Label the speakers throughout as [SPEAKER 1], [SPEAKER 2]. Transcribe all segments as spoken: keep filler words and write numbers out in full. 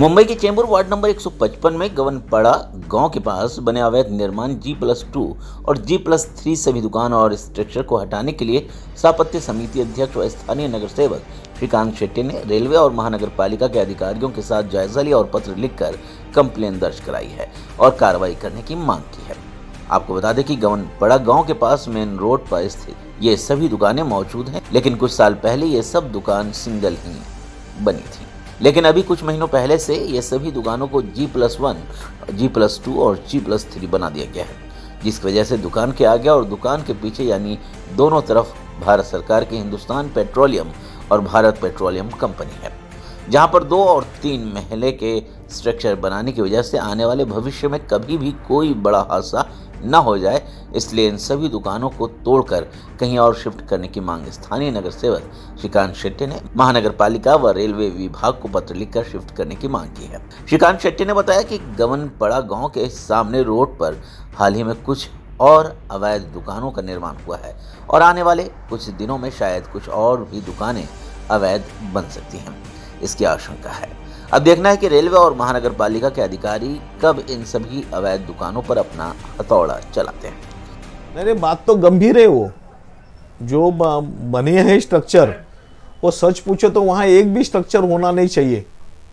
[SPEAKER 1] मुंबई के Chembur ward number एक सौ पचपन में गवनपाड़ा गांव के पास बने अवैध निर्माण जी प्लस टू और जी प्लस थ्री सभी दुकान और स्ट्रक्चर को हटाने के लिए स्थापत्य समिति अध्यक्ष व स्थानीय नगर सेवक श्रीकांत शेट्टी ने रेलवे और महानगर पालिका के अधिकारियों के साथ जायजा लिया और पत्र लिखकर कंप्लेन दर्ज कराई है और कार्रवाई करने की मांग की है। आपको बता दें कि गवनपाड़ा गांव के पास मेन रोड पर स्थित ये सभी दुकानें मौजूद हैं, लेकिन कुछ साल पहले ये सब दुकान सिंगल ही बनी थी। लेकिन अभी कुछ महीनों पहले से ये सभी दुकानों को G plus one, G plus two और जी प्लस थ्री बना दिया गया है, जिसकी वजह से दुकान के आगे और दुकान के पीछे यानी दोनों तरफ भारत सरकार की हिंदुस्तान पेट्रोलियम और भारत पेट्रोलियम कंपनी है, जहां पर दो और तीन महले के स्ट्रक्चर बनाने की वजह से आने वाले भविष्य में कभी भी कोई बड़ा हादसा न हो जाए, इसलिए इन सभी दुकानों को तोड़कर कहीं और शिफ्ट करने की मांग स्थानीय नगर सेवक श्रीकांत शेट्टी ने महानगर पालिका व रेलवे विभाग को पत्र लिखकर शिफ्ट करने की मांग की है। श्रीकांत शेट्टी ने बताया कि गवनपाड़ा गांव के सामने रोड पर हाल ही में कुछ और अवैध दुकानों का निर्माण हुआ है और आने वाले कुछ दिनों में शायद कुछ और भी दुकानें अवैध बन सकती हैं, इसकी आशंका है। अब देखना है कि रेलवे और महानगर पालिका के अधिकारी कब इन सभी अवैध दुकानों पर अपना हथौड़ा चलाते हैं।
[SPEAKER 2] मेरे बात तो गंभीर है, वो जो बने हैं स्ट्रक्चर, वो सच पूछो तो वहां एक भी स्ट्रक्चर होना नहीं चाहिए।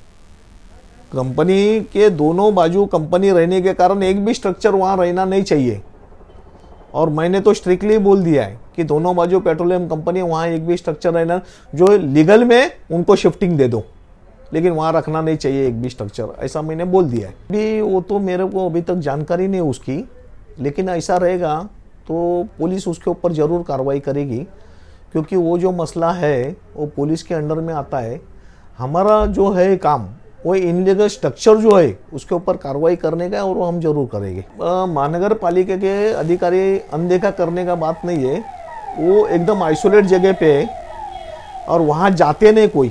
[SPEAKER 2] कंपनी के दोनों बाजू कंपनी रहने के कारण एक भी स्ट्रक्चर वहां रहना नहीं चाहिए, और मैंने तो स्ट्रिक्टली बोल दिया है कि दोनों बाजू पेट्रोलियम कंपनी वहां एक भी स्ट्रक्चर रहना, जो लीगल में उनको शिफ्टिंग दे दो, लेकिन वहां रखना नहीं चाहिए एक भी स्ट्रक्चर, ऐसा मैंने बोल दिया है। अभी वो तो मेरे को अभी तक जानकारी नहीं उसकी, लेकिन ऐसा रहेगा तो पुलिस उसके ऊपर ज़रूर कार्रवाई करेगी, क्योंकि वो जो मसला है वो पुलिस के अंडर में आता है। हमारा जो है काम वो इनलीगल स्ट्रक्चर जो है उसके ऊपर कार्रवाई करने का, और वो हम जरूर करेंगे। महानगर पालिका के अधिकारी अनदेखा करने का बात नहीं है, वो एकदम आइसोलेट जगह पे है और वहाँ जाते नहीं, कोई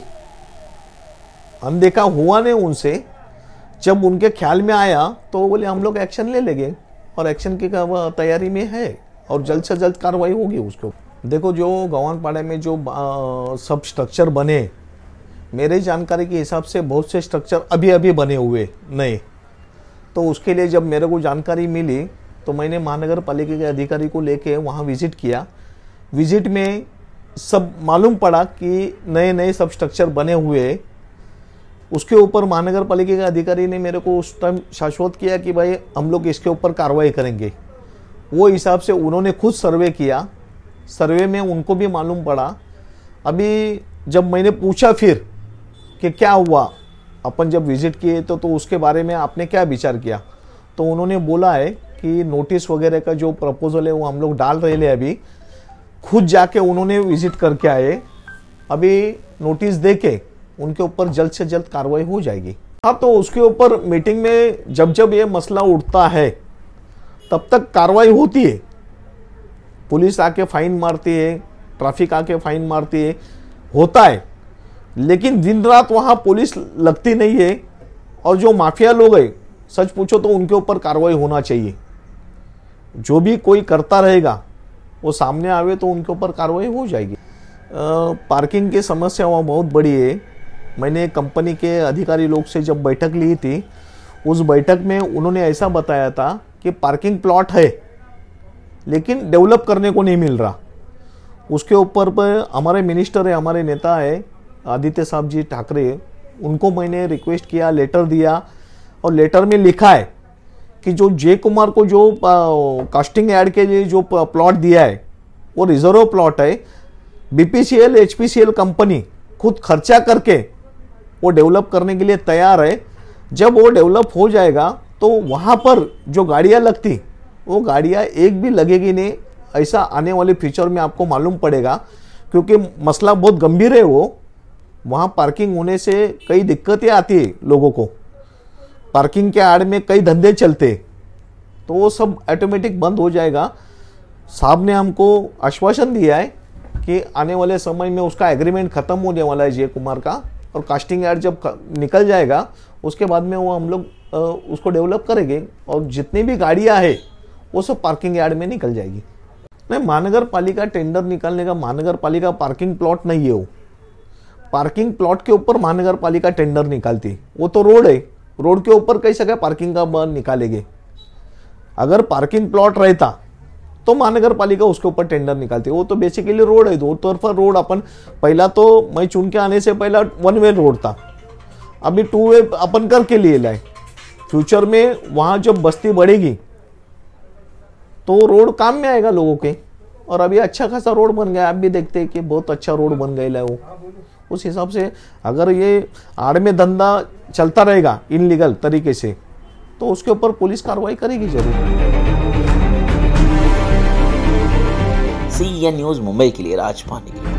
[SPEAKER 2] अनदेखा हुआ नहीं उनसे। जब उनके ख्याल में आया तो वो बोले हम लोग एक्शन ले लेंगे, और एक्शन की तैयारी में है और जल्द से जल्द कार्रवाई होगी उसको। देखो, जो गवनपाड़ा में जो आ, सब स्ट्रक्चर बने, मेरे जानकारी के हिसाब से बहुत से स्ट्रक्चर अभी अभी बने हुए नए, तो उसके लिए जब मेरे को जानकारी मिली तो मैंने महानगर पालिका के अधिकारी को लेके वहाँ विजिट किया। विजिट में सब मालूम पड़ा कि नए नए सब स्ट्रक्चर बने हुए। उसके ऊपर महानगर पालिका के अधिकारी ने मेरे को उस टाइम शाश्वत किया कि भाई हम लोग इसके ऊपर कार्रवाई करेंगे। वो हिसाब से उन्होंने खुद सर्वे किया, सर्वे में उनको भी मालूम पड़ा। अभी जब मैंने पूछा फिर कि क्या हुआ, अपन जब विजिट किए तो तो उसके बारे में आपने क्या विचार किया, तो उन्होंने बोला है कि नोटिस वगैरह का जो प्रपोजल है वो हम लोग डाल रहे हैं। अभी खुद जाके उन्होंने विजिट करके आए, अभी नोटिस दे के उनके ऊपर जल्द से जल्द कार्रवाई हो जाएगी। हाँ, तो उसके ऊपर मीटिंग में जब जब ये मसला उठता है तब तक कार्रवाई होती है। पुलिस आके फाइन मारती है, ट्रैफिक आके फाइन मारती है, होता है, लेकिन दिन रात वहाँ पुलिस लगती नहीं है। और जो माफिया लोग हैं, सच पूछो तो उनके ऊपर कार्रवाई होना चाहिए। जो भी कोई करता रहेगा वो सामने आवे तो उनके ऊपर कार्रवाई हो जाएगी। आ, पार्किंग की समस्या वहाँ बहुत बड़ी है। मैंने कंपनी के अधिकारी लोग से जब बैठक ली थी, उस बैठक में उन्होंने ऐसा बताया था कि पार्किंग प्लॉट है लेकिन डेवलप करने को नहीं मिल रहा। उसके ऊपर पर हमारे मिनिस्टर है, हमारे नेता है आदित्य साहब जी ठाकरे, उनको मैंने रिक्वेस्ट किया, लेटर दिया, और लेटर में लिखा है कि जो जय कुमार को जो कास्टिंग ऐड के लिए जो प्लॉट दिया है वो रिजर्व प्लॉट है। बीपीसीएल, एचपीसीएल कंपनी खुद खर्चा करके वो डेवलप करने के लिए तैयार है। जब वो डेवलप हो जाएगा तो वहाँ पर जो गाड़ियाँ लगती, वो गाड़ियाँ एक भी लगेगी नहीं, ऐसा आने वाले फ्यूचर में आपको मालूम पड़ेगा, क्योंकि मसला बहुत गंभीर है। वो वहाँ पार्किंग होने से कई दिक्कतें आती है लोगों को, पार्किंग के आड़ में कई धंधे चलते, तो वो सब ऑटोमेटिक बंद हो जाएगा। साहब ने हमको आश्वासन दिया है कि आने वाले समय में उसका एग्रीमेंट खत्म होने वाला है जय कुमार का, और कास्टिंग यार्ड जब निकल जाएगा उसके बाद में वो हम लोग उसको डेवलप करेंगे, और जितनी भी गाड़ियां है वो सब पार्किंग यार्ड में निकल जाएगी। नहीं, महानगर पालिका टेंडर निकालने का, महानगर पालिका पार्किंग प्लॉट नहीं है वो। पार्किंग प्लॉट के ऊपर महानगर पालिका टेंडर निकालती, वो तो रोड है, रोड के ऊपर कैसे क्या पार्किंग का बन निकालेंगे। अगर पार्किंग प्लॉट रहता तो महानगर पालिका उसके ऊपर टेंडर निकालती, वो तो बेसिकली रोड है, दो तरफा रोड। अपन पहला तो मैं चुन के आने से पहला वन वे रोड था, अभी टू वे अपन करके लिए लाए। फ्यूचर में वहां जब बस्ती बढ़ेगी तो रोड काम में आएगा लोगों के, और अभी अच्छा खासा रोड बन गया, आप भी देखते हैं कि बहुत अच्छा रोड बन गया है वो। उस हिसाब से अगर ये आड़ में धंधा चलता रहेगा इनलीगल तरीके से तो उसके ऊपर पुलिस कार्रवाई करेगी जरूर।
[SPEAKER 1] सी एन न्यूज मुंबई के लिए राजपाल।